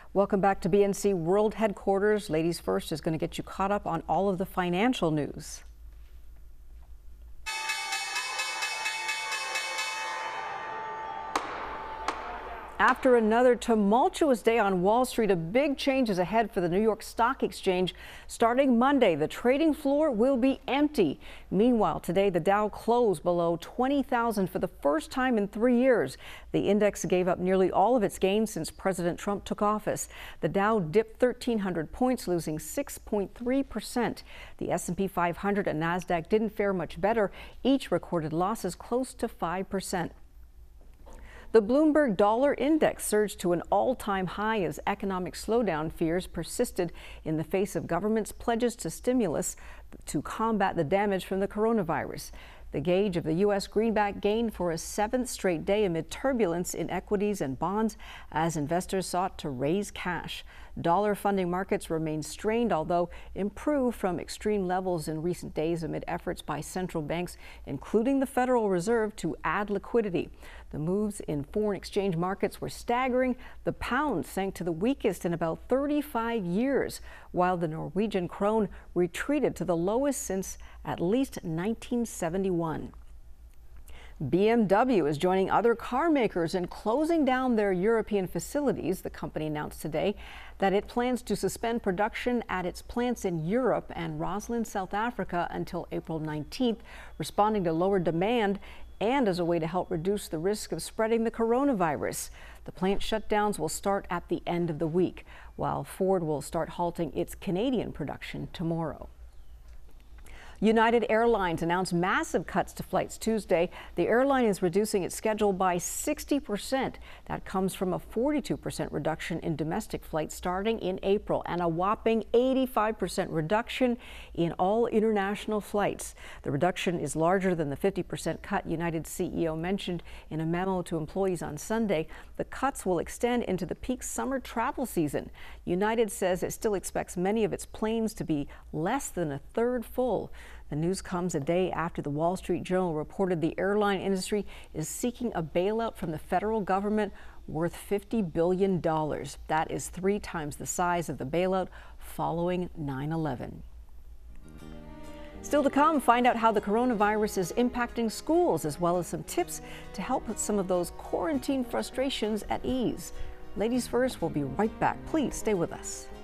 Welcome back to BNC World Headquarters. Ladies First is going to get you caught up on all of the financial news. After another tumultuous day on Wall Street, a big change is ahead for the New York Stock Exchange. Starting Monday, the trading floor will be empty. Meanwhile, today the Dow closed below 20,000 for the first time in 3 years. The index gave up nearly all of its gains since President Trump took office. The Dow dipped 1,300 points, losing 6.3%. The S&P 500 and Nasdaq didn't fare much better. Each recorded losses close to 5%. The Bloomberg Dollar Index surged to an all-time high as economic slowdown fears persisted in the face of government's pledges to stimulus to combat the damage from the coronavirus. The gauge of the U.S. greenback gained for a 7th straight day amid turbulence in equities and bonds as investors sought to raise cash. Dollar funding markets remain strained, although improved from extreme levels in recent days amid efforts by central banks, including the Federal Reserve, to add liquidity. The moves in foreign exchange markets were staggering. The pound sank to the weakest in about 35 years, while the Norwegian krone retreated to the lowest since at least 1971. BMW is joining other car makers in closing down their European facilities. The company announced today that it plans to suspend production at its plants in Europe and Roslyn, South Africa until April 19th, responding to lower demand and as a way to help reduce the risk of spreading the coronavirus. The plant shutdowns will start at the end of the week, while Ford will start halting its Canadian production tomorrow. United Airlines announced massive cuts to flights Tuesday. The airline is reducing its schedule by 60%. That comes from a 42% reduction in domestic flights starting in April and a whopping 85% reduction in all international flights. The reduction is larger than the 50% cut United CEO mentioned in a memo to employees on Sunday. The cuts will extend into the peak summer travel season. United says it still expects many of its planes to be less than a third full. The news comes a day after the Wall Street Journal reported the airline industry is seeking a bailout from the federal government worth $50 billion. That is 3 times the size of the bailout following 9/11. Still to come, find out how the coronavirus is impacting schools, as well as some tips to help with some of those quarantine frustrations at ease. Ladies First will be right back. Please stay with us.